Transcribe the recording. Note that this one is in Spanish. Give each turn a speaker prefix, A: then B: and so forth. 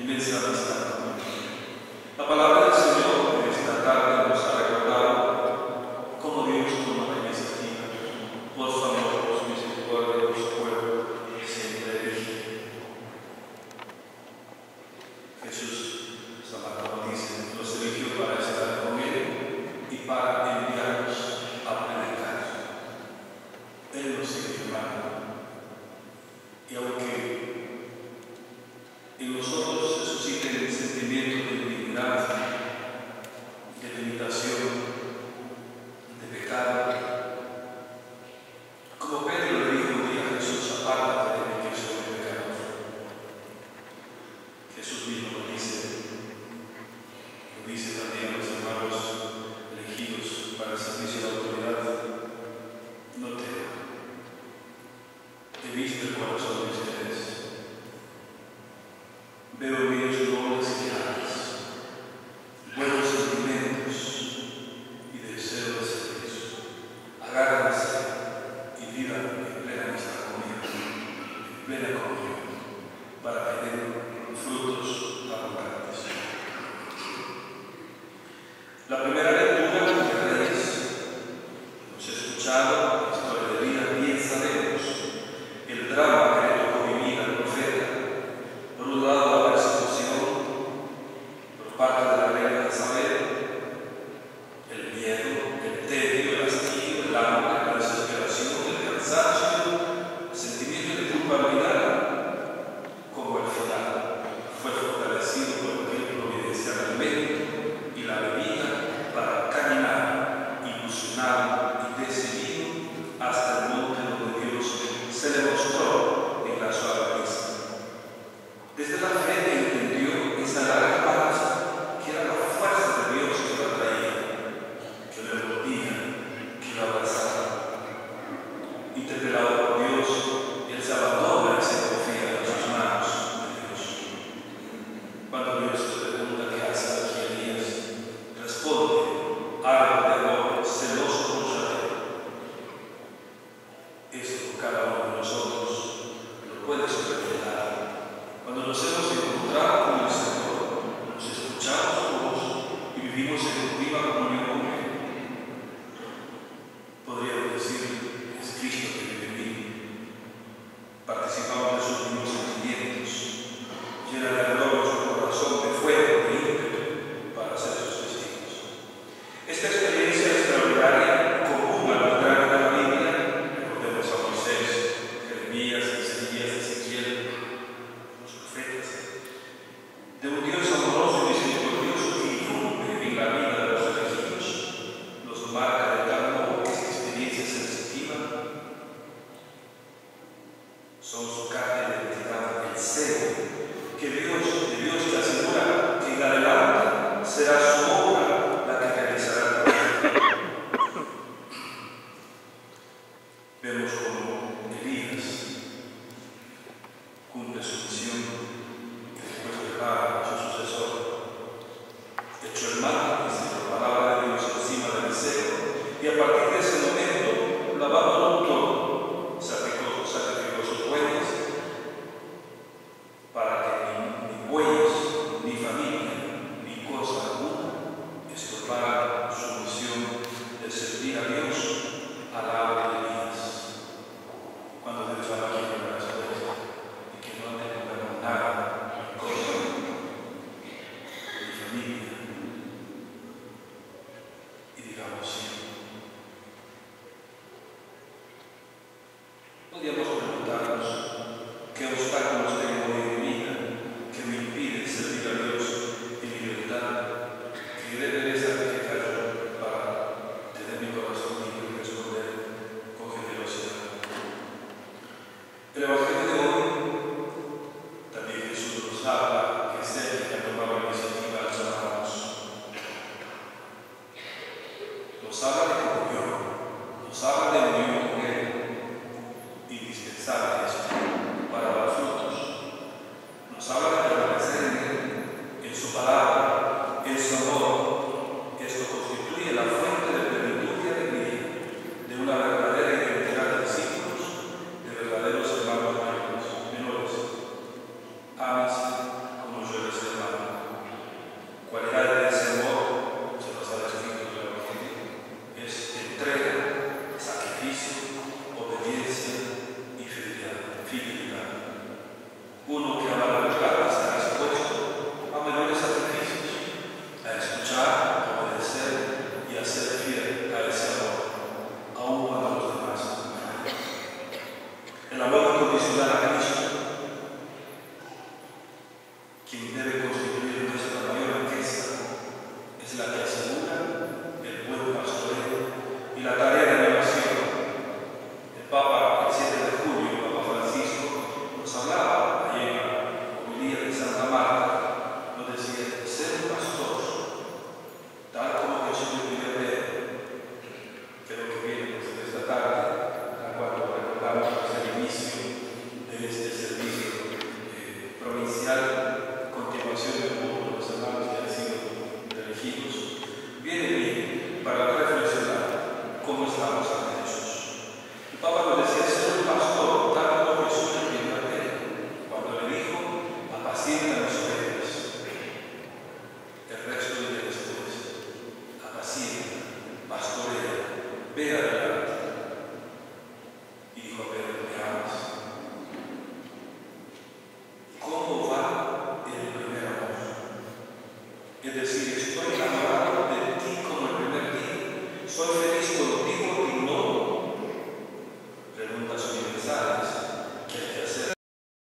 A: inmensa amistad. La palabra del Señor en esta tarde nos ha recordado cómo Dios toma la iniciativa, por su amor, por su misericordia, por su pueblo, siempre elige. Jesús, San Mateo dice, nos eligió para estar con Él y para enviarnos a predicar. Él nos sigue llamando. Y aunque en nosotros se susciten sentimientos de indignidad, de limitación, de pecado, como Pedro le dijo un día a Jesús, apártate de mí que soy pecador. Jesús mismo lo dice también a los hermanos elegidos para el servicio de la autoridad, no temas, he visto el corazón de ustedes, veo en ellos dones y llaves, buenos sentimientos y deseo de servicio. Agárrense y vivan en plena amistad conmigo, en plena comunión, para que den frutos abundantes. La primera lectura de Reyes, hemos escuchado la historia de vida, bien sabemos el drama que le tocó vivir al profeta. Por un lado, la persecución por parte de la reina Jezabel, el miedo, el tedio, el hastío, el hambre, la desesperación, el cansancio, el sentimiento de culpabilidad, como al final fue fortalecido por aquel providencial alimento y la bebida para caminar ilusionado y decidido hasta el monte donde Dios se le mostró en la suave brisa. Desde la fe entendió esa larga marcha que era la fuerza de Dios que lo atraía, que lo envolvía, que lo abrazaba. Interpelado por Dios, él se abandona y se confía en sus manos de Dios. Cuando Dios le pregunta qué hace aquí Elías, responde: árbol de amor, celoso por saber. Esto cada uno de nosotros lo puede experimentar. Cuando nos hemos encontrado con el Señor, nos escuchamos su voz y vivimos en viva comunión con Él. Podríamos decir, es Cristo que vive en mí. Participamos de sus mismos sentimientos, llena de ardor nuestro corazón, de fuego, de ímpetu para ser sus testigos. Esta experiencia extraordinaria, común a los grandes de la Biblia, recordemos a Moisés, Jeremías, Isaías, Ezequiel, los profetas, de un Dios amoroso y misericordioso que irrumpe en la vida de los elegidos, nos marca de tal modo que esta experiencia sensitiva son su carta de identidad, el sello de Dios que asegura que en adelante será su obra la que realizará el profeta. Vemos como Elías cumple su misión y después prepara a su sucesor. Echó el manto, dice la palabra de Dios, encima de Eliseo, y a partir de ese momento lo abandonó todo. Sacrificó sus bueyes para que ni bueyes, ni familia, ni cosa alguna estorbaran su misión de servir a Dios al lado de Elías. Cuando Dios va a quitar las ovejas y que no tengan nada, ni cosa, ni familia, y digamos sí. Podríamos preguntarnos qué obstáculos tengo en mi vida que me impiden servir a Dios en libertad, que deberé sacrificar yo para tener mi corazón libre y responder con generosidad. El Evangelio de hoy también Jesús nos habla que es Él que ha tomado la iniciativa al llamarnos. Nos habla de comunión, nos habla de unión con Él, indispensable esto para dar frutos. Nos habla de permanecer en Él, en su palabra, en su amor. Esto constituye la fuente de plenitud y alegría, de una verdadera identidad de discípulos, de verdaderos hermanos menores. Ámense Quien debe constituir nuestra mayor riqueza es la que asegura el buen pastoreo y la tarea de animación. El Papa, el 7 de julio, el Papa Francisco, nos hablaba allí en la homilía de Santa Marta, nos decía: ser un pastor, tal como Jesús le pidió a Pedro. Creo que viene pues, de esta tarde, a cuando recordamos el inicio de este servicio provincial, continuación del mundo, los hermanos que han sido elegidos, viene bien para reflexionar cómo estamos ante Jesús. El Papa nos decía: ser un pastor, tal como Jesús le pidió a Pedro, cuando le dijo: apacienta mis ovejas. El resto viene después: apacienta, pastorea, ve adelante. Y dijo a Pedro: ¿me amas? ¿Cómo va el primer amor? Es decir,